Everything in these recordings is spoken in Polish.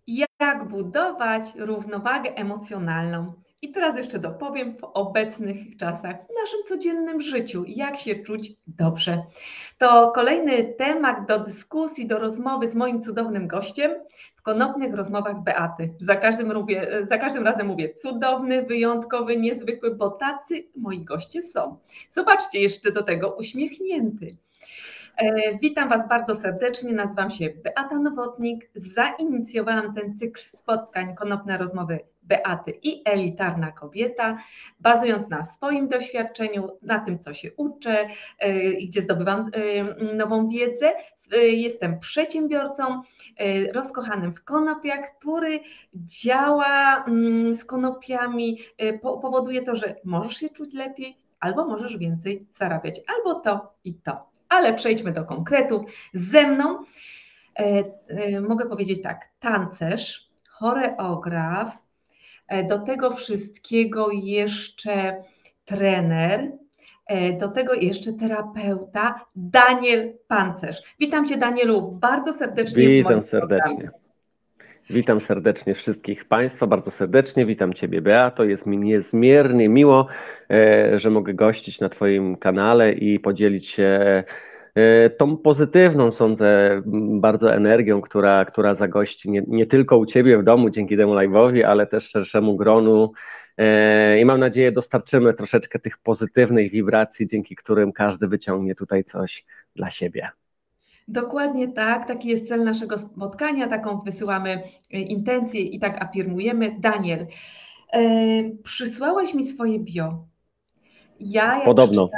Jak budować równowagę emocjonalną. I teraz jeszcze dopowiem w obecnych czasach, w naszym codziennym życiu, jak się czuć dobrze. To kolejny temat do dyskusji, do rozmowy z moim cudownym gościem w konopnych rozmowach Beaty. Za każdym razem mówię cudowny, wyjątkowy, niezwykły, bo tacy moi goście są. Zobaczcie, jeszcze do tego uśmiechnięty. Witam Was bardzo serdecznie, nazywam się Beata Nowotnik. Zainicjowałam ten cykl spotkań Konopne Rozmowy Beaty i Elitarna Kobieta, bazując na swoim doświadczeniu, na tym, co się uczę, gdzie zdobywam nową wiedzę. Jestem przedsiębiorcą rozkochanym w konopiach, który działa z konopiami, powoduje to, że możesz się czuć lepiej, albo możesz więcej zarabiać, albo to i to. Ale przejdźmy do konkretów. Ze mną mogę powiedzieć tak, tancerz, choreograf, do tego wszystkiego jeszcze trener, do tego jeszcze terapeuta, Daniel Pancerz. Witam Cię, Danielu, bardzo serdecznie w moim programie. Witam serdecznie wszystkich Państwa, bardzo serdecznie. Witam Ciebie, Beato. Jest mi niezmiernie miło, że mogę gościć na Twoim kanale i podzielić się tą pozytywną, sądzę, bardzo energią, która zagości nie tylko u Ciebie w domu dzięki temu live'owi, ale też szerszemu gronu. I mam nadzieję, dostarczymy troszeczkę tych pozytywnych wibracji, dzięki którym każdy wyciągnie tutaj coś dla siebie. Dokładnie tak, taki jest cel naszego spotkania, taką wysyłamy intencję i tak afirmujemy. Daniel, przysłałeś mi swoje bio. Podobno.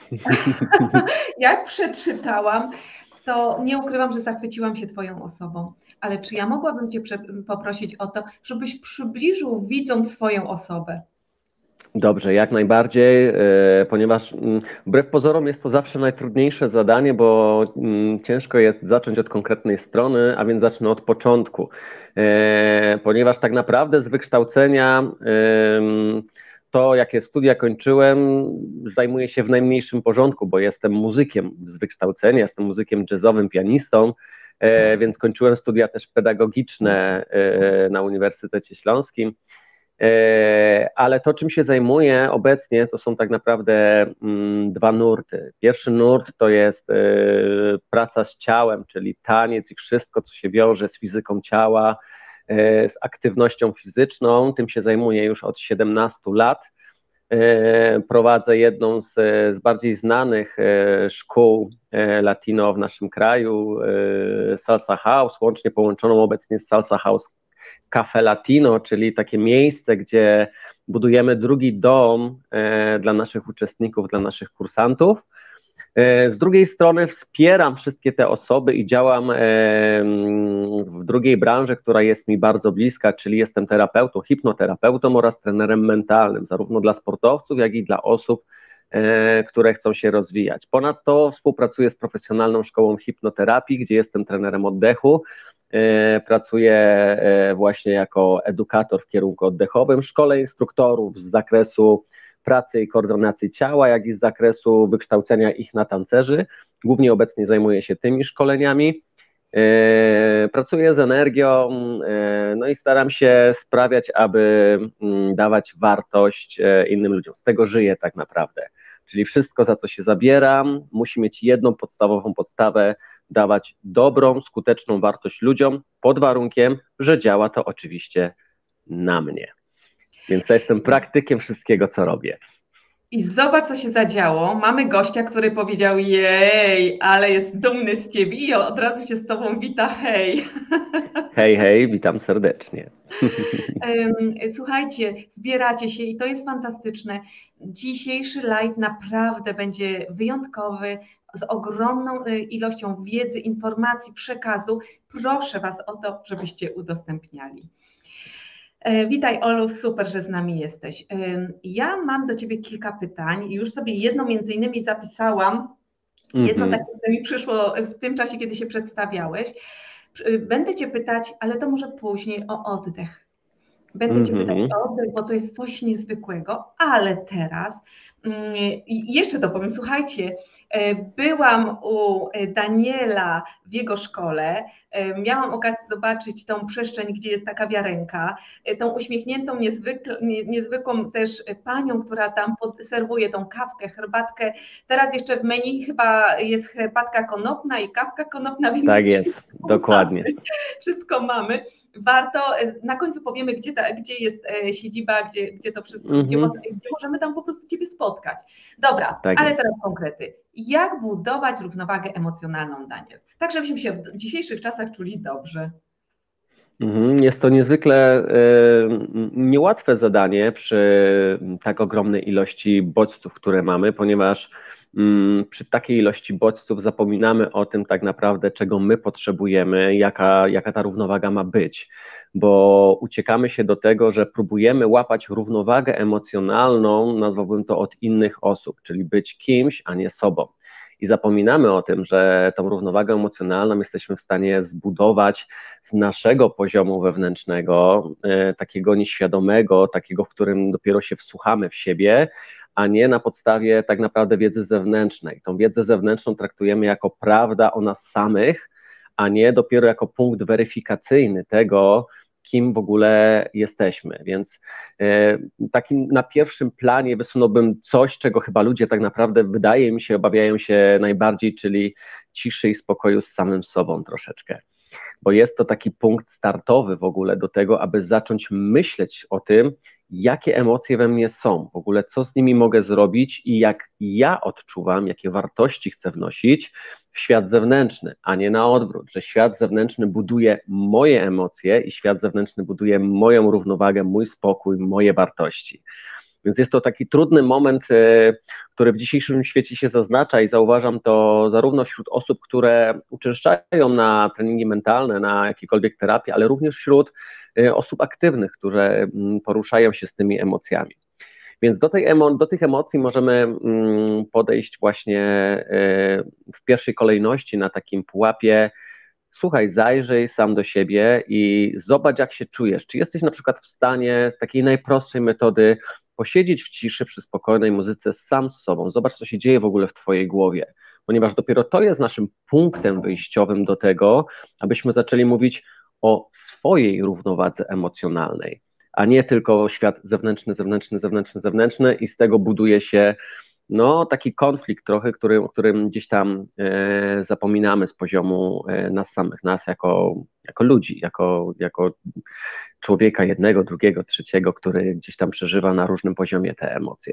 Jak przeczytałam, to nie ukrywam, że zachwyciłam się Twoją osobą. Ale czy ja mogłabym Cię poprosić o to, żebyś przybliżył widzom swoją osobę? Dobrze, jak najbardziej, ponieważ wbrew pozorom jest to zawsze najtrudniejsze zadanie, bo ciężko jest zacząć od konkretnej strony, a więc zacznę od początku. Ponieważ tak naprawdę z wykształcenia to, jakie studia kończyłem, zajmuję się w najmniejszym porządku, bo jestem muzykiem z wykształcenia, jestem muzykiem jazzowym, pianistą, więc kończyłem studia też pedagogiczne na Uniwersytecie Śląskim. Ale to, czym się zajmuję obecnie, to są tak naprawdę dwa nurty. Pierwszy nurt to jest praca z ciałem, czyli taniec i wszystko, co się wiąże z fizyką ciała, z aktywnością fizyczną. Tym się zajmuję już od 17 lat. Prowadzę jedną z bardziej znanych szkół latino w naszym kraju, Salsa House, łącznie połączoną obecnie z Salsa House Cafe Latino, czyli takie miejsce, gdzie budujemy drugi dom dla naszych uczestników, dla naszych kursantów. Z drugiej strony wspieram wszystkie te osoby i działam w drugiej branży, która jest mi bardzo bliska, czyli jestem terapeutą, hipnoterapeutą oraz trenerem mentalnym, zarówno dla sportowców, jak i dla osób, które chcą się rozwijać. Ponadto współpracuję z profesjonalną szkołą hipnoterapii, gdzie jestem trenerem oddechu. Pracuję właśnie jako edukator w kierunku oddechowym, szkolę instruktorów z zakresu pracy i koordynacji ciała, jak i z zakresu wykształcenia ich na tancerzy. Głównie obecnie zajmuję się tymi szkoleniami. Pracuję z energią, no i staram się sprawiać, aby dawać wartość innym ludziom. Z tego żyję tak naprawdę. Czyli wszystko, za co się zabieram, musi mieć jedną podstawową podstawę, dawać dobrą, skuteczną wartość ludziom, pod warunkiem, że działa to oczywiście na mnie. Więc ja jestem praktykiem wszystkiego, co robię. I zobacz, co się zadziało. Mamy gościa, który powiedział: jej, ale jest dumny z Ciebie i od razu się z Tobą wita. Hej. Hej, hej, witam serdecznie. Słuchajcie, zbieracie się i to jest fantastyczne. Dzisiejszy live naprawdę będzie wyjątkowy, z ogromną ilością wiedzy, informacji, przekazu. Proszę Was o to, żebyście udostępniali. Witaj, Olu, super, że z nami jesteś. Ja mam do Ciebie kilka pytań. Już sobie jedno między innymi zapisałam. Jedno takie, które mi przyszło w tym czasie, kiedy się przedstawiałeś. Będę Cię pytać, ale to może później, o oddech. Będę Cię pytać Mhm. o oddech, bo to jest coś niezwykłego, ale teraz i jeszcze to powiem, słuchajcie, byłam u Daniela w jego szkole, miałam okazję zobaczyć tą przestrzeń, gdzie jest ta kawiarenka, tą uśmiechniętą, niezwykłą też panią, która tam serwuje tą kawkę, herbatkę. Teraz jeszcze w menu chyba jest herbatka konopna i kawka konopna, więc Tak jest, wszystko mamy. dokładnie. Wszystko mamy. Warto, na końcu powiemy, gdzie jest siedziba, gdzie to wszystko, Mhm. gdzie możemy tam po prostu Ciebie spotkać. Dobra, Tak ale jest. teraz konkrety. Jak budować równowagę emocjonalną, Daniel? Tak, żebyśmy się w dzisiejszych czasach czuli dobrze. Jest to niezwykle niełatwe zadanie przy tak ogromnej ilości bodźców, które mamy, ponieważ przy takiej ilości bodźców zapominamy o tym tak naprawdę, czego my potrzebujemy, jaka ta równowaga ma być, bo uciekamy się do tego, że próbujemy łapać równowagę emocjonalną, nazwałbym to od innych osób, czyli być kimś, a nie sobą. I zapominamy o tym, że tą równowagę emocjonalną jesteśmy w stanie zbudować z naszego poziomu wewnętrznego, takiego nieświadomego, takiego, w którym dopiero się wsłuchamy w siebie, a nie na podstawie tak naprawdę wiedzy zewnętrznej. Tą wiedzę zewnętrzną traktujemy jako prawda o nas samych, a nie dopiero jako punkt weryfikacyjny tego, kim w ogóle jesteśmy. Więc takim na pierwszym planie wysunąłbym coś, czego chyba ludzie tak naprawdę, wydaje mi się, obawiają się najbardziej, czyli ciszy i spokoju z samym sobą troszeczkę. Bo jest to taki punkt startowy w ogóle do tego, aby zacząć myśleć o tym, jakie emocje we mnie są, w ogóle co z nimi mogę zrobić i jak ja odczuwam, jakie wartości chcę wnosić w świat zewnętrzny, a nie na odwrót, że świat zewnętrzny buduje moje emocje i świat zewnętrzny buduje moją równowagę, mój spokój, moje wartości. Więc jest to taki trudny moment, który w dzisiejszym świecie się zaznacza i zauważam to zarówno wśród osób, które uczęszczają na treningi mentalne, na jakiekolwiek terapie, ale również wśród osób aktywnych, które poruszają się z tymi emocjami. Więc do tych emocji możemy podejść właśnie w pierwszej kolejności na takim pułapie. Słuchaj, zajrzyj sam do siebie i zobacz, jak się czujesz. Czy jesteś na przykład w stanie z takiej najprostszej metody posiedzieć w ciszy przy spokojnej muzyce sam z sobą? Zobacz, co się dzieje w ogóle w twojej głowie, ponieważ dopiero to jest naszym punktem wyjściowym do tego, abyśmy zaczęli mówić o swojej równowadze emocjonalnej, a nie tylko świat zewnętrzny, zewnętrzny, zewnętrzny, zewnętrzny i z tego buduje się no, taki konflikt trochę, o którym gdzieś tam zapominamy z poziomu nas samych, nas jako ludzi, jako człowieka jednego, drugiego, trzeciego, który gdzieś tam przeżywa na różnym poziomie te emocje.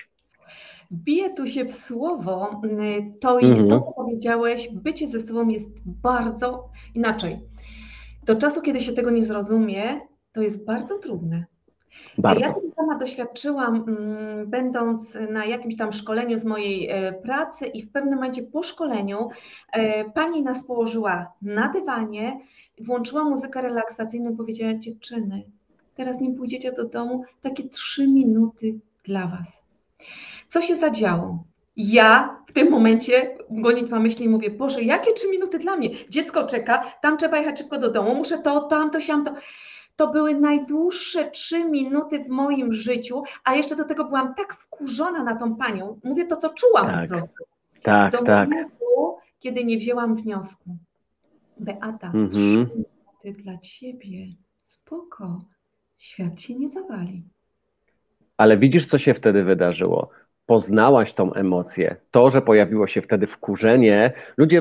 Bije tu się w słowo, to, Mhm. co powiedziałeś, bycie ze sobą jest bardzo inaczej. Do czasu, kiedy się tego nie zrozumie, to jest bardzo trudne. Ja Bardzo. tego sama doświadczyłam, będąc na jakimś tam szkoleniu z mojej pracy i w pewnym momencie po szkoleniu pani nas położyła na dywanie, włączyła muzykę relaksacyjną i powiedziała: dziewczyny, teraz nim pójdziecie do domu, takie 3 minuty dla was. Co się zadziało? Ja w tym momencie gonitwa myśli i mówię: Boże, jakie 3 minuty dla mnie? Dziecko czeka, tam trzeba jechać szybko do domu, muszę to, tamto, siamto. To były najdłuższe 3 minuty w moim życiu, a jeszcze do tego byłam tak wkurzona na tą panią. Mówię to, co czułam po Tak, prostu. tak, Do tak. momentu, kiedy nie wzięłam wniosku. Beata, 3 Mhm. minuty dla ciebie. Spoko. Świat się nie zawali. Ale widzisz, co się wtedy wydarzyło? Poznałaś tą emocję. To, że pojawiło się wtedy wkurzenie.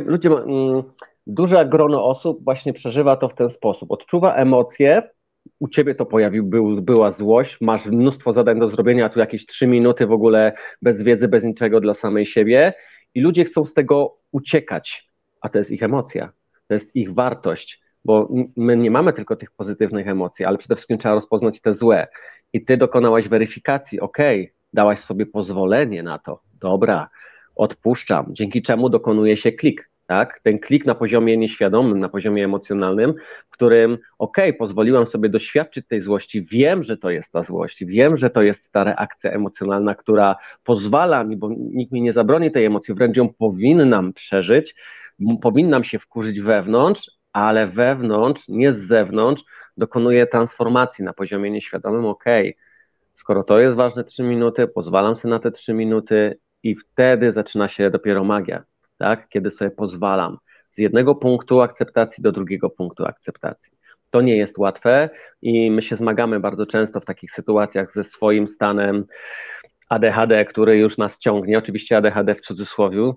Duże grono osób właśnie przeżywa to w ten sposób. Odczuwa emocje, u ciebie to była złość, masz mnóstwo zadań do zrobienia, a tu jakieś 3 minuty w ogóle bez wiedzy, bez niczego dla samej siebie i ludzie chcą z tego uciekać, a to jest ich emocja, to jest ich wartość, bo my nie mamy tylko tych pozytywnych emocji, ale przede wszystkim trzeba rozpoznać te złe i ty dokonałaś weryfikacji, dałaś sobie pozwolenie na to, dobra, odpuszczam, dzięki czemu dokonuje się klik, tak? Ten klik na poziomie nieświadomym, na poziomie emocjonalnym, w którym pozwoliłam sobie doświadczyć tej złości, wiem, że to jest ta złość, wiem, że to jest ta reakcja emocjonalna, która pozwala mi, bo nikt mi nie zabroni tej emocji, wręcz ją powinnam przeżyć, powinnam się wkurzyć wewnątrz, ale wewnątrz, nie z zewnątrz, dokonuję transformacji na poziomie nieświadomym, skoro to jest ważne 3 minuty, pozwalam sobie na te 3 minuty i wtedy zaczyna się dopiero magia, tak? Kiedy sobie pozwalam z jednego punktu akceptacji do drugiego punktu akceptacji. To nie jest łatwe i my się zmagamy bardzo często w takich sytuacjach ze swoim stanem ADHD, który już nas ciągnie, oczywiście ADHD w cudzysłowie,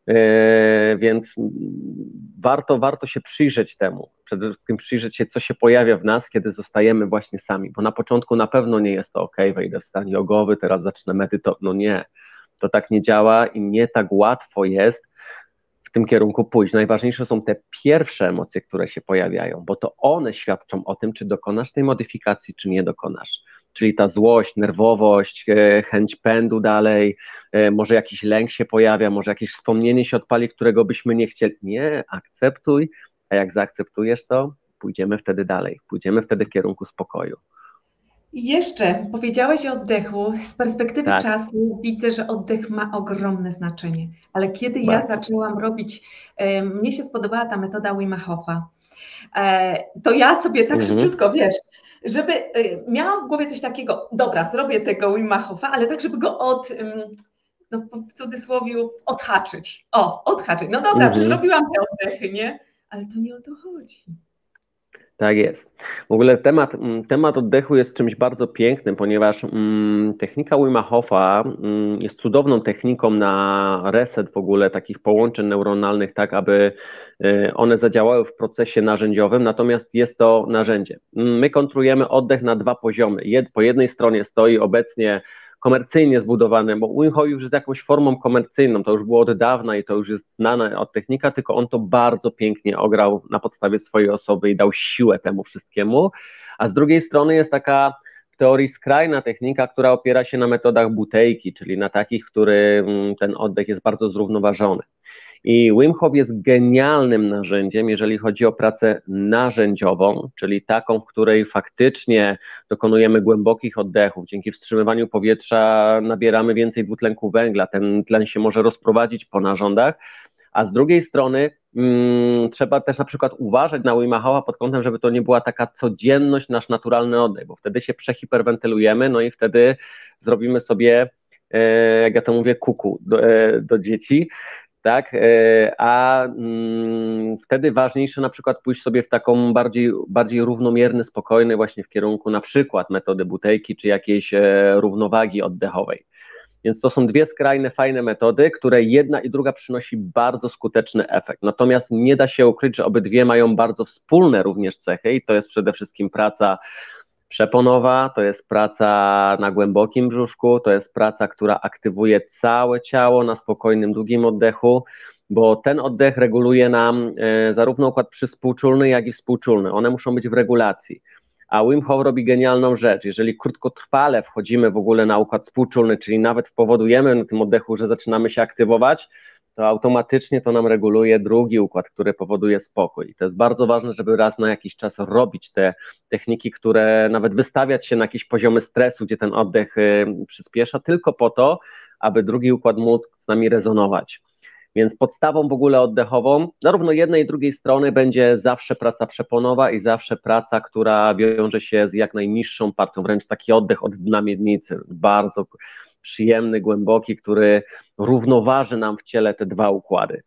więc warto się przyjrzeć temu, przede wszystkim przyjrzeć się, co się pojawia w nas, kiedy zostajemy właśnie sami, bo na początku na pewno nie jest to wejdę w stan jogowy, teraz zacznę medytować, no nie, to tak nie działa i nie tak łatwo jest w tym kierunku pójść. Najważniejsze są te pierwsze emocje, które się pojawiają, bo to one świadczą o tym, czy dokonasz tej modyfikacji, czy nie dokonasz. Czyli ta złość, nerwowość, chęć pędu dalej, może jakiś lęk się pojawia, może jakieś wspomnienie się odpali, którego byśmy nie chcieli. Nie, akceptuj, a jak zaakceptujesz to, pójdziemy wtedy dalej, pójdziemy wtedy w kierunku spokoju. I jeszcze powiedziałeś o oddechu. Z perspektywy Tak. czasu widzę, że oddech ma ogromne znaczenie. Ale kiedy ja Bardzo. zaczęłam robić, mnie się spodobała ta metoda Wima Hofa, to ja sobie tak szybciutko, wiesz, żeby miałam w głowie coś takiego, dobra, zrobię tego Wima Hofa, ale tak, żeby go no w cudzysłowie odhaczyć. Odhaczyć. No dobra, przecież robiłam te oddechy, nie? Ale to nie o to chodzi. Tak jest. W ogóle temat oddechu jest czymś bardzo pięknym, ponieważ technika Wima Hofa jest cudowną techniką na reset w ogóle takich połączeń neuronalnych, tak aby one zadziałały w procesie narzędziowym, natomiast jest to narzędzie. My kontrujemy oddech na 2 poziomy. Po jednej stronie stoi obecnie komercyjnie zbudowane, bo Wim Hof już jest jakąś formą komercyjną, to już było od dawna i to już jest znana od technika, tylko on to bardzo pięknie ograł na podstawie swojej osoby i dał siłę temu wszystkiemu, a z drugiej strony jest taka w teorii skrajna technika, która opiera się na metodach butejki, czyli na takich, w których ten oddech jest bardzo zrównoważony. I Wim Hof jest genialnym narzędziem, jeżeli chodzi o pracę narzędziową, czyli taką, w której faktycznie dokonujemy głębokich oddechów. Dzięki wstrzymywaniu powietrza nabieramy więcej dwutlenku węgla, ten tlen się może rozprowadzić po narządach, a z drugiej strony trzeba też na przykład uważać na Wima Hofa pod kątem, żeby to nie była taka codzienność, nasz naturalny oddech, bo wtedy się przehiperwentylujemy, no i wtedy zrobimy sobie, jak ja to mówię, kuku do dzieci, tak, wtedy ważniejsze na przykład pójść sobie w taką bardziej równomierny, spokojny właśnie w kierunku na przykład metody butejki czy jakiejś równowagi oddechowej. Więc to są 2 skrajne, fajne metody, które jedna i druga przynosi bardzo skuteczny efekt. Natomiast nie da się ukryć, że obydwie mają bardzo wspólne również cechy i to jest przede wszystkim praca przeponowa, to jest praca na głębokim brzuszku, to jest praca, która aktywuje całe ciało na spokojnym, długim oddechu, bo ten oddech reguluje nam zarówno układ przyspółczulny, jak i współczulny. One muszą być w regulacji. A Wim Hof robi genialną rzecz. Jeżeli krótkotrwale wchodzimy w ogóle na układ współczulny, czyli nawet powodujemy na tym oddechu, że zaczynamy się aktywować, to automatycznie to nam reguluje drugi układ, który powoduje spokój. I to jest bardzo ważne, żeby raz na jakiś czas robić te techniki, które nawet wystawiać się na jakieś poziomy stresu, gdzie ten oddech przyspiesza, tylko po to, aby drugi układ mógł z nami rezonować. Więc podstawą w ogóle oddechową, zarówno jednej i drugiej strony będzie zawsze praca przeponowa i zawsze praca, która wiąże się z jak najniższą partią, wręcz taki oddech od dna miednicy, bardzo przyjemny, głęboki, który równoważy nam w ciele te 2 układy.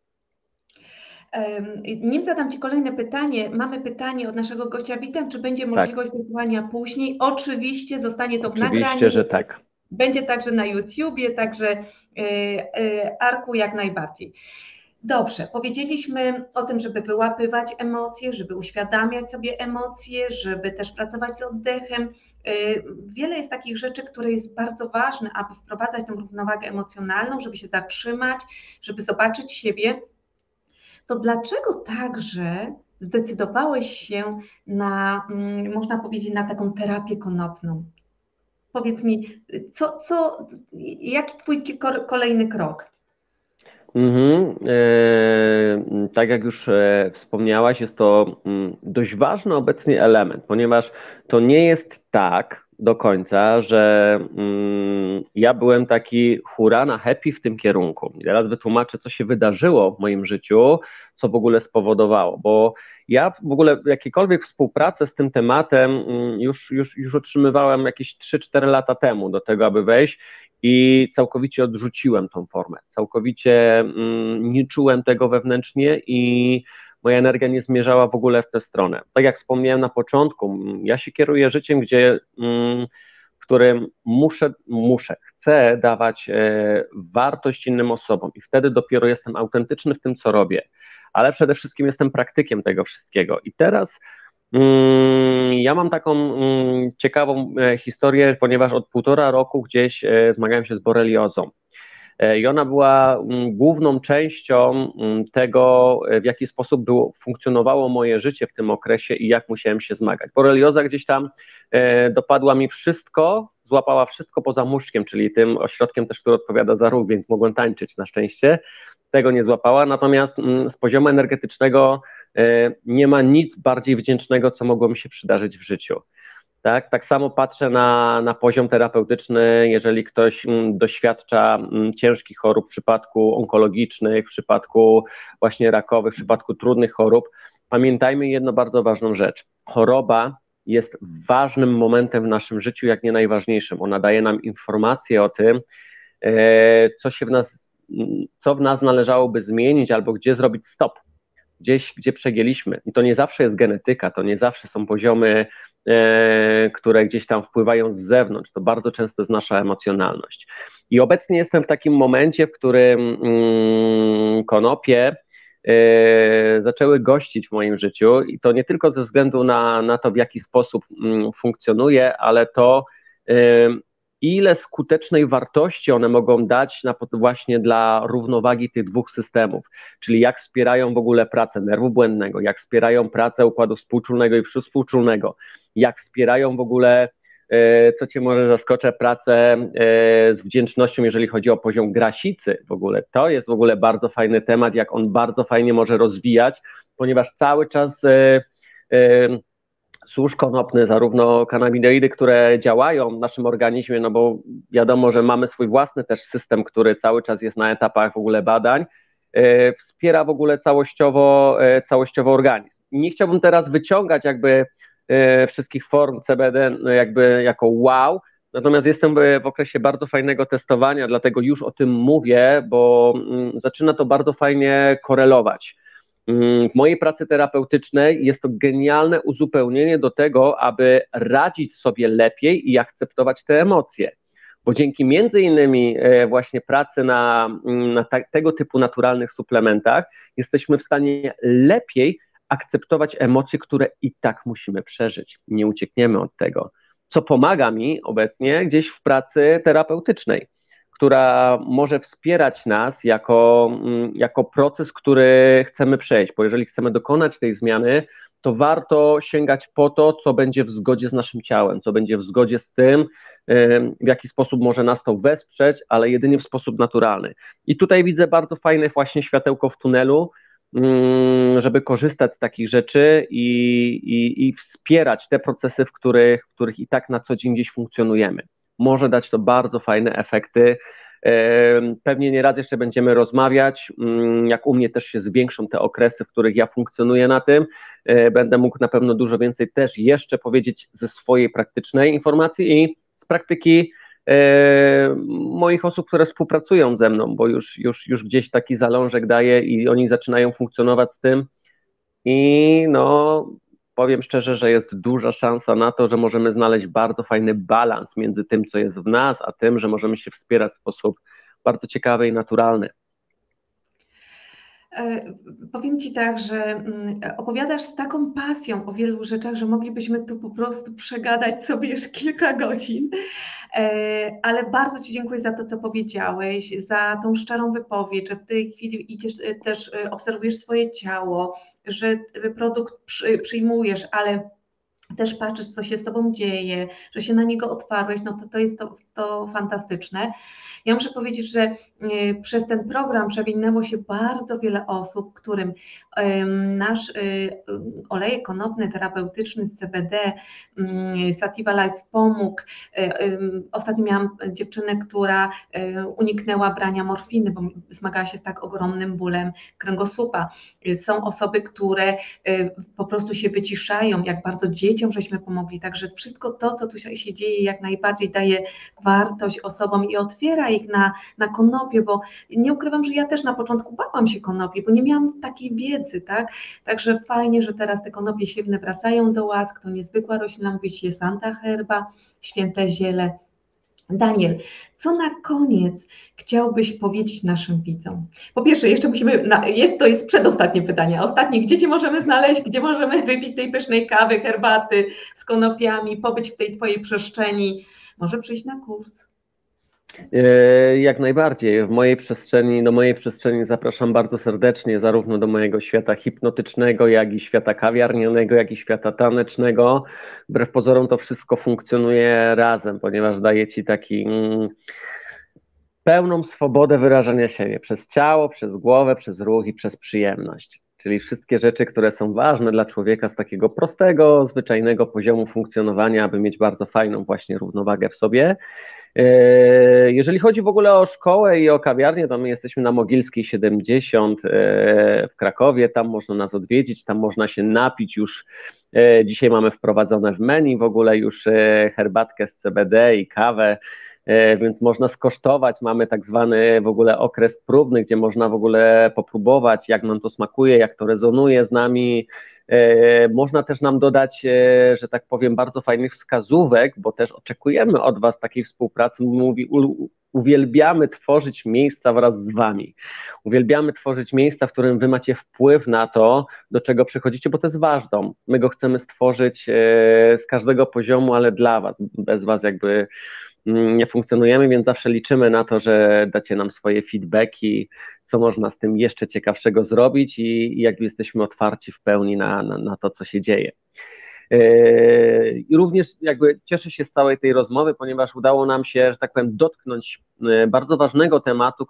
Nim zadam Ci kolejne pytanie, mamy pytanie od naszego gościa. Witam, czy będzie możliwość wysłania później? Oczywiście, zostanie to w nagraniu. Oczywiście, że tak. Będzie także na YouTubie, także Arku jak najbardziej. Dobrze, powiedzieliśmy o tym, żeby wyłapywać emocje, żeby uświadamiać sobie emocje, żeby też pracować z oddechem. Wiele jest takich rzeczy, które jest bardzo ważne, aby wprowadzać tę równowagę emocjonalną, żeby się zatrzymać, żeby zobaczyć siebie. To dlaczego także zdecydowałeś się na, można powiedzieć, na taką terapię konopną? Powiedz mi, jaki twój kolejny krok? Tak jak już wspomniałaś, jest to dość ważny obecnie element, ponieważ to nie jest tak, do końca, że ja byłem taki hurana happy w tym kierunku. I teraz wytłumaczę, co się wydarzyło w moim życiu, co w ogóle spowodowało, bo ja w ogóle jakiekolwiek współpracę z tym tematem już otrzymywałem jakieś 3-4 lata temu do tego, aby wejść i całkowicie odrzuciłem tą formę. Całkowicie nie czułem tego wewnętrznie i moja energia nie zmierzała w ogóle w tę stronę. Tak jak wspomniałem na początku, ja się kieruję życiem, w którym chcę dawać wartość innym osobom i wtedy dopiero jestem autentyczny w tym, co robię, ale przede wszystkim jestem praktykiem tego wszystkiego. I teraz ja mam taką ciekawą historię, ponieważ od 1,5 roku gdzieś zmagałem się z boreliozą. I ona była główną częścią tego, w jaki sposób funkcjonowało moje życie w tym okresie i jak musiałem się zmagać. Borelioza gdzieś tam dopadła mi wszystko, złapała wszystko poza muszczkiem, czyli tym ośrodkiem też, który odpowiada za ruch, więc mogłem tańczyć na szczęście. Tego nie złapała, natomiast z poziomu energetycznego nie ma nic bardziej wdzięcznego, co mogło mi się przydarzyć w życiu. Tak samo patrzę na poziom terapeutyczny, jeżeli ktoś doświadcza ciężkich chorób w przypadku onkologicznych, w przypadku właśnie rakowych, w przypadku trudnych chorób. Pamiętajmy jedną bardzo ważną rzecz. Choroba jest ważnym momentem w naszym życiu, jak nie najważniejszym. Ona daje nam informacje o tym, co w nas należałoby zmienić albo gdzie zrobić stop. Gdzie przegięliśmy. I to nie zawsze jest genetyka, to nie zawsze są poziomy, które gdzieś tam wpływają z zewnątrz, to bardzo często jest nasza emocjonalność. I obecnie jestem w takim momencie, w którym konopie zaczęły gościć w moim życiu i to nie tylko ze względu na to, w jaki sposób funkcjonuje, ale to, ile skutecznej wartości one mogą dać właśnie dla równowagi tych dwóch systemów, czyli jak wspierają w ogóle pracę nerwu błędnego, jak wspierają pracę układu współczulnego i przyspółczulnego, jak wspierają w ogóle, co Cię może zaskoczę, pracę z wdzięcznością, jeżeli chodzi o poziom grasicy w ogóle. To jest w ogóle bardzo fajny temat, jak on bardzo fajnie może rozwijać, ponieważ cały czas złóż konopny, zarówno kanabinoidy, które działają w naszym organizmie, no bo wiadomo, że mamy swój własny też system, który cały czas jest na etapach w ogóle badań, wspiera w ogóle całościowo organizm. I nie chciałbym teraz wyciągać jakby wszystkich form CBD jakby jako wow, natomiast jestem w okresie bardzo fajnego testowania, dlatego już o tym mówię, bo zaczyna to bardzo fajnie korelować. W mojej pracy terapeutycznej jest to genialne uzupełnienie do tego, aby radzić sobie lepiej i akceptować te emocje, bo dzięki między innymi właśnie pracy na tego typu naturalnych suplementach jesteśmy w stanie lepiej akceptować emocje, które i tak musimy przeżyć. Nie uciekniemy od tego, co pomaga mi obecnie gdzieś w pracy terapeutycznej, która może wspierać nas jako proces, który chcemy przejść, bo jeżeli chcemy dokonać tej zmiany, to warto sięgać po to, co będzie w zgodzie z naszym ciałem, co będzie w zgodzie z tym, w jaki sposób może nas to wesprzeć, ale jedynie w sposób naturalny. I tutaj widzę bardzo fajne właśnie światełko w tunelu, żeby korzystać z takich rzeczy i wspierać te procesy, w których i tak na co dzień gdzieś funkcjonujemy. Może dać to bardzo fajne efekty. Pewnie nieraz jeszcze będziemy rozmawiać, jak u mnie też się zwiększą te okresy, w których ja funkcjonuję na tym. Będę mógł na pewno dużo więcej też jeszcze powiedzieć ze swojej praktycznej informacji i z praktyki moich osób, które współpracują ze mną, bo już gdzieś taki zalążek daję i oni zaczynają funkcjonować z tym i no powiem szczerze, że jest duża szansa na to, że możemy znaleźć bardzo fajny balans między tym, co jest w nas, a tym, że możemy się wspierać w sposób bardzo ciekawy i naturalny. Powiem Ci tak, że opowiadasz z taką pasją o wielu rzeczach, że moglibyśmy tu po prostu przegadać sobie już kilka godzin, ale bardzo Ci dziękuję za to, co powiedziałeś, za tą szczerą wypowiedź, że w tej chwili idziesz, też obserwujesz swoje ciało, że produkt przyjmujesz, ale też patrzysz, co się z Tobą dzieje, że się na niego otwarłeś, no to jest to fantastyczne. Ja muszę powiedzieć, że Przez ten program przewinęło się bardzo wiele osób, którym nasz olejek konopny terapeutyczny z CBD, Sativa Life pomógł. Ostatnio miałam dziewczynę, która uniknęła brania morfiny, bo zmagała się z tak ogromnym bólem kręgosłupa. Są osoby, które po prostu się wyciszają, jak bardzo dzieciom żeśmy pomogli, także wszystko to, co tu się dzieje, jak najbardziej daje wartość osobom i otwiera ich na konopie, bo nie ukrywam, że ja też na początku bałam się konopi, bo nie miałam takiej wiedzy, tak? Także fajnie, że teraz te konopie siewne wracają do łask, to niezwykła roślina, mówi się Santa Herba, święte ziele. Daniel, co na koniec chciałbyś powiedzieć naszym widzom? Po pierwsze, jeszcze musimy, to jest przedostatnie pytanie, a ostatnie, gdzie Cię możemy znaleźć, gdzie możemy wypić tej pysznej kawy, herbaty z konopiami, pobyć w tej Twojej przestrzeni, może przyjść na kurs? Jak najbardziej. Do mojej przestrzeni zapraszam bardzo serdecznie, zarówno do mojego świata hipnotycznego, jak i świata kawiarnianego, jak i świata tanecznego. Wbrew pozorom to wszystko funkcjonuje razem, ponieważ daje Ci taki pełną swobodę wyrażania siebie przez ciało, przez głowę, przez ruch i przez przyjemność. Czyli wszystkie rzeczy, które są ważne dla człowieka z takiego prostego, zwyczajnego poziomu funkcjonowania, aby mieć bardzo fajną właśnie równowagę w sobie. Jeżeli chodzi w ogóle o szkołę i o kawiarnię, to my jesteśmy na Mogilskiej 70 w Krakowie, tam można nas odwiedzić, tam można się napić już, dzisiaj mamy wprowadzone w menu w ogóle już herbatkę z CBD i kawę, więc można skosztować, mamy tak zwany w ogóle okres próbny, gdzie można w ogóle popróbować, jak nam to smakuje, jak to rezonuje z nami. Można też nam dodać, że tak powiem, bardzo fajnych wskazówek, bo też oczekujemy od Was takiej współpracy. Uwielbiamy tworzyć miejsca wraz z Wami. Uwielbiamy tworzyć miejsca, w którym Wy macie wpływ na to, do czego przychodzicie, bo to jest Wasz dom. My go chcemy stworzyć z każdego poziomu, ale dla Was. Bez Was jakby nie funkcjonujemy, więc zawsze liczymy na to, że dacie nam swoje feedbacki, co można z tym jeszcze ciekawszego zrobić i jakby jesteśmy otwarci w pełni na to, co się dzieje. I również jakby cieszę się z całej tej rozmowy, ponieważ udało nam się, że tak powiem, dotknąć bardzo ważnego tematu,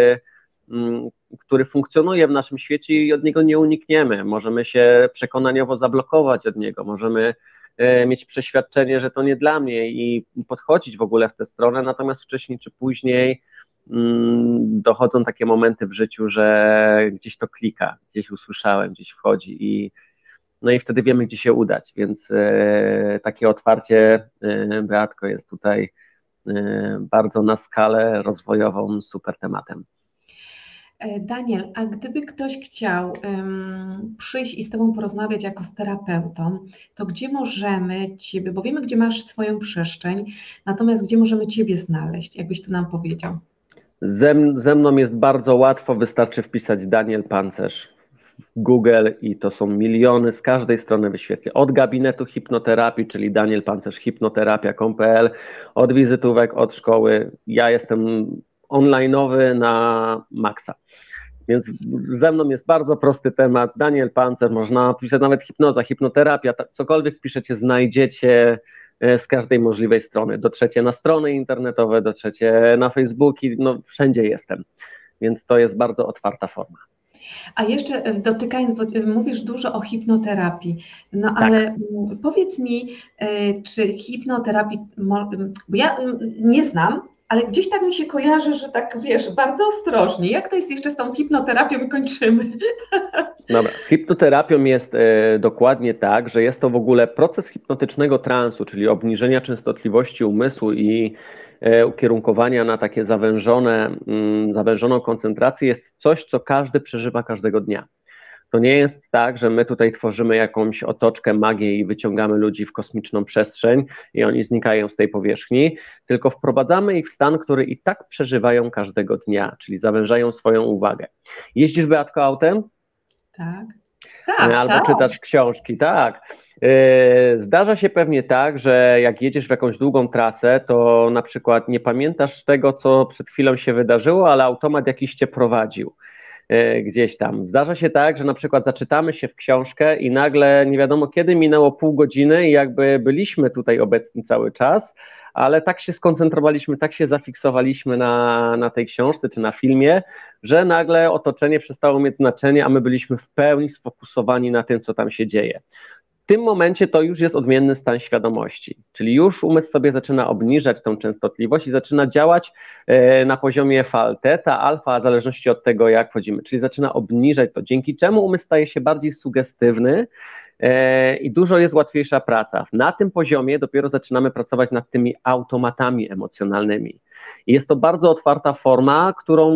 który funkcjonuje w naszym świecie i od niego nie unikniemy. Możemy się przekonaniowo zablokować od niego, możemy mieć przeświadczenie, że to nie dla mnie i podchodzić w ogóle w tę stronę, natomiast wcześniej czy później dochodzą takie momenty w życiu, że gdzieś to klika, gdzieś usłyszałem, gdzieś wchodzi no i wtedy wiemy, gdzie się udać, więc takie otwarcie, Beatko, jest tutaj bardzo na skalę rozwojową super tematem. Daniel, a gdyby ktoś chciał przyjść i z Tobą porozmawiać jako z terapeutą, to gdzie możemy Ciebie, bo wiemy, gdzie masz swoją przestrzeń, natomiast gdzie możemy Ciebie znaleźć, jakbyś tu nam powiedział? Ze mną jest bardzo łatwo, wystarczy wpisać Daniel Pancerz w Google i to są miliony z każdej strony wyświetli. Od gabinetu hipnoterapii, czyli Daniel Pancerz hipnoterapia.pl, od wizytówek, od szkoły. Ja jestem online'owy na maksa. Więc ze mną jest bardzo prosty temat. Daniel Pancerz, można napisać nawet hipnoza, hipnoterapia, cokolwiek piszecie, znajdziecie z każdej możliwej strony. Dotrzecie na strony internetowe, dotrzecie na Facebooki, no wszędzie jestem. Więc to jest bardzo otwarta forma. A jeszcze dotykając, bo mówisz dużo o hipnoterapii, no Tak. ale powiedz mi, czy hipnoterapii, bo ja nie znam, ale gdzieś tak mi się kojarzy, że tak wiesz, bardzo ostrożnie. Jak to jest jeszcze z tą hipnoterapią i kończymy? Dobra, z hipnoterapią jest dokładnie tak, że jest to w ogóle proces hipnotycznego transu, czyli obniżenia częstotliwości umysłu i ukierunkowania na takie zawężoną koncentrację jest coś, co każdy przeżywa każdego dnia. To nie jest tak, że my tutaj tworzymy jakąś otoczkę, magię i wyciągamy ludzi w kosmiczną przestrzeń i oni znikają z tej powierzchni, tylko wprowadzamy ich w stan, który i tak przeżywają każdego dnia, czyli zawężają swoją uwagę. Jeździsz, Beatko, autem? Tak. Albo tak. czytasz książki, tak. Zdarza się pewnie tak, że jak jedziesz w jakąś długą trasę, to na przykład nie pamiętasz tego, co przed chwilą się wydarzyło, ale automat jakiś cię prowadził gdzieś tam. Zdarza się tak, że na przykład zaczytamy się w książkę i nagle nie wiadomo kiedy minęło pół godziny i jakby byliśmy tutaj obecni cały czas, ale tak się skoncentrowaliśmy, tak się zafiksowaliśmy na tej książce czy na filmie, że nagle otoczenie przestało mieć znaczenie, a my byliśmy w pełni sfokusowani na tym, co tam się dzieje. W tym momencie to już jest odmienny stan świadomości, czyli już umysł sobie zaczyna obniżać tą częstotliwość i zaczyna działać na poziomie fal teta, alfa, w zależności od tego, jak wchodzimy, czyli zaczyna obniżać to, dzięki czemu umysł staje się bardziej sugestywny i dużo jest łatwiejsza praca. Na tym poziomie dopiero zaczynamy pracować nad tymi automatami emocjonalnymi. I jest to bardzo otwarta forma, którą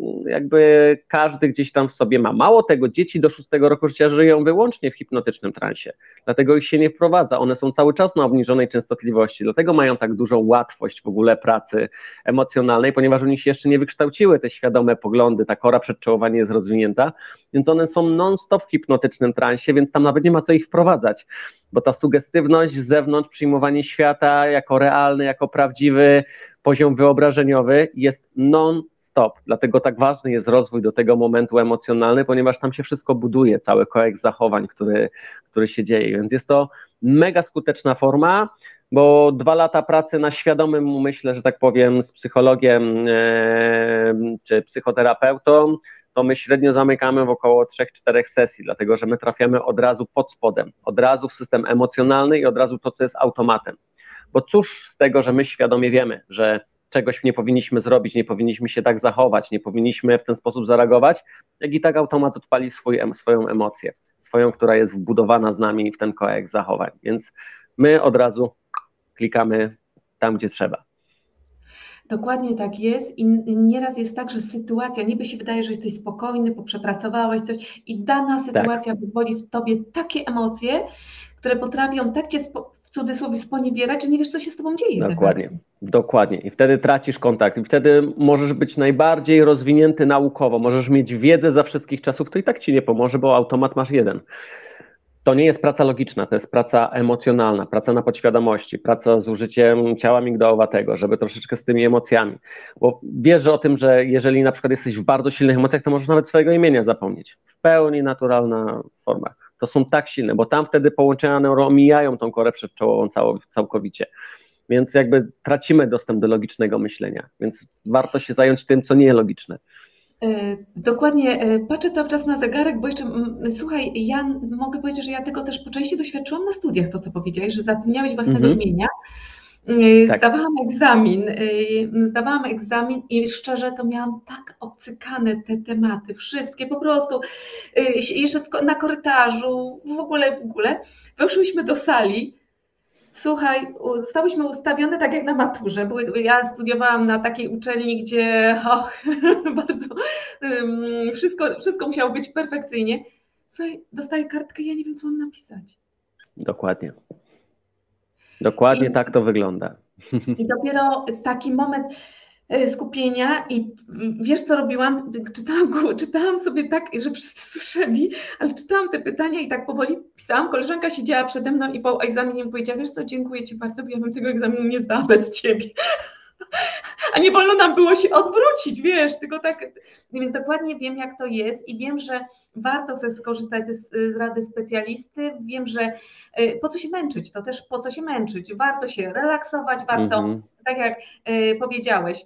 jakby każdy gdzieś tam w sobie ma. Mało tego, dzieci do 6 roku życia żyją wyłącznie w hipnotycznym transie, dlatego ich się nie wprowadza. One są cały czas na obniżonej częstotliwości, dlatego mają tak dużą łatwość w ogóle pracy emocjonalnej, ponieważ u nich się jeszcze nie wykształciły te świadome poglądy, ta kora przedczołowa nie jest rozwinięta, więc one są non-stop w hipnotycznym transie, więc tam nawet nie ma co ich wprowadzać, bo ta sugestywność z zewnątrz, przyjmowanie świata jako realny, jako prawdziwy, poziom wyobrażeniowy jest non-stop, dlatego tak ważny jest rozwój do tego momentu emocjonalny, ponieważ tam się wszystko buduje, cały koreks zachowań, który się dzieje, więc jest to mega skuteczna forma, bo 2 lata pracy na świadomym umyśle, że tak powiem, z psychologiem czy psychoterapeutą, to my średnio zamykamy w około 3-4 sesji, dlatego że my trafiamy od razu pod spodem, od razu w system emocjonalny i od razu to, co jest automatem. Bo cóż z tego, że my świadomie wiemy, że czegoś nie powinniśmy zrobić, nie powinniśmy się tak zachować, nie powinniśmy w ten sposób zareagować, jak i tak automat odpali swoją emocję, swoją, która jest wbudowana z nami w ten koreks zachowań. Więc my od razu klikamy tam, gdzie trzeba. Dokładnie tak jest i nieraz jest tak, że sytuacja, niby się wydaje, że jesteś spokojny, poprzepracowałeś coś i dana sytuacja wywozi w tobie takie emocje, które potrafią tak cię w cudzysłowie sponiewierać, że nie wiesz, co się z tobą dzieje. Dokładnie. I wtedy tracisz kontakt. I wtedy możesz być najbardziej rozwinięty naukowo, możesz mieć wiedzę za wszystkich czasów, to i tak ci nie pomoże, bo automat masz jeden. To nie jest praca logiczna, to jest praca emocjonalna, praca na podświadomości, praca z użyciem ciała migdałowatego, żeby troszeczkę z tymi emocjami. Bo wiesz o tym, że jeżeli na przykład jesteś w bardzo silnych emocjach, to możesz nawet swojego imienia zapomnieć. W pełni naturalna forma. To są tak silne, bo tam wtedy połączenia neuro omijają tą korę przedczołową całkowicie. Więc jakby tracimy dostęp do logicznego myślenia. Więc warto się zająć tym, co nie jest logiczne. Dokładnie, patrzę cały czas na zegarek, bo jeszcze, słuchaj, ja mogę powiedzieć, że ja tego też po części doświadczyłam na studiach, to co powiedziałeś, że zapomniałeś własnego imienia. Tak. Zdawałam egzamin i szczerze to miałam tak obcykane te tematy, wszystkie po prostu, jeszcze na korytarzu, w ogóle. Weszłyśmy do sali. Słuchaj, zostałyśmy ustawione tak jak na maturze. Ja studiowałam na takiej uczelni, gdzie bardzo wszystko musiało być perfekcyjnie. Słuchaj, dostaję kartkę i ja nie wiem, co mam napisać. Dokładnie tak to wygląda. I dopiero taki moment skupienia i wiesz, co robiłam? Czytałam sobie tak, że wszyscy słyszeli, ale czytałam te pytania i tak powoli pisałam. Koleżanka siedziała przede mną i po egzaminie mi powiedziała, wiesz co, dziękuję ci bardzo, bo ja bym tego egzaminu nie zdała bez ciebie. A nie wolno nam było się odwrócić, wiesz, tylko tak, więc dokładnie wiem, jak to jest i wiem, że warto sobie skorzystać z rady specjalisty, wiem, że po co się męczyć, to też po co się męczyć, warto się relaksować, warto, tak jak powiedziałeś,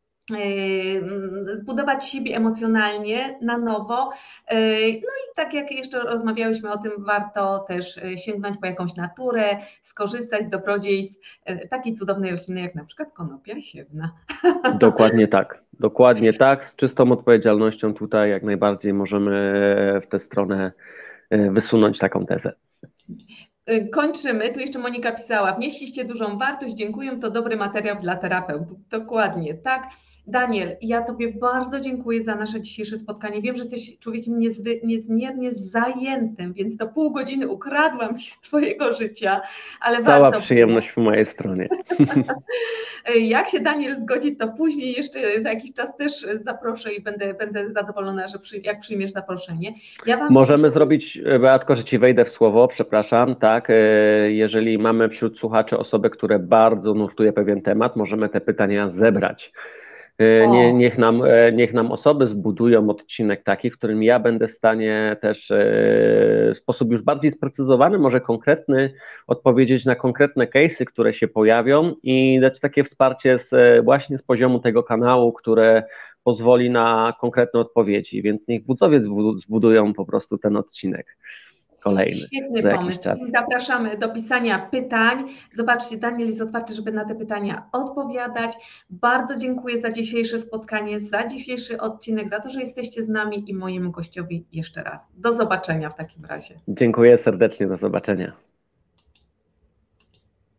zbudować siebie emocjonalnie na nowo. No i tak jak jeszcze rozmawiałyśmy o tym, warto też sięgnąć po jakąś naturę, skorzystać z dobrodziejstw takiej cudownej rośliny jak na przykład konopia siewna. Dokładnie tak, z czystą odpowiedzialnością tutaj jak najbardziej możemy w tę stronę wysunąć taką tezę. Kończymy. Tu jeszcze Monika pisała, wnieśliście dużą wartość, dziękuję, to dobry materiał dla terapeutów. Dokładnie, tak. Daniel, ja Tobie bardzo dziękuję za nasze dzisiejsze spotkanie. Wiem, że jesteś człowiekiem niezmiernie zajętym, więc to pół godziny ukradłam Ci z Twojego życia, ale cała przyjemność po mojej stronie. Jak się Daniel zgodzi, to później jeszcze za jakiś czas też zaproszę i będę zadowolona, że jak przyjmiesz zaproszenie. Możemy zrobić, Beatko, że Ci wejdę w słowo, przepraszam, tak, jeżeli mamy wśród słuchaczy osoby, które bardzo nurtuje pewien temat, możemy te pytania zebrać. O, Niech nam osoby zbudują odcinek taki, w którym ja będę w stanie też w sposób już bardziej sprecyzowany, może konkretny, odpowiedzieć na konkretne case'y, które się pojawią i dać takie wsparcie właśnie z poziomu tego kanału, które pozwoli na konkretne odpowiedzi, więc niech wódzowie zbudują po prostu ten odcinek kolejny świetny za jakiś pomysł. czas. Zapraszamy do pisania pytań. Zobaczcie, Daniel jest otwarty, żeby na te pytania odpowiadać. Bardzo dziękuję za dzisiejsze spotkanie, za dzisiejszy odcinek, za to, że jesteście z nami i mojemu gościowi jeszcze raz. Do zobaczenia w takim razie. Dziękuję serdecznie, do zobaczenia.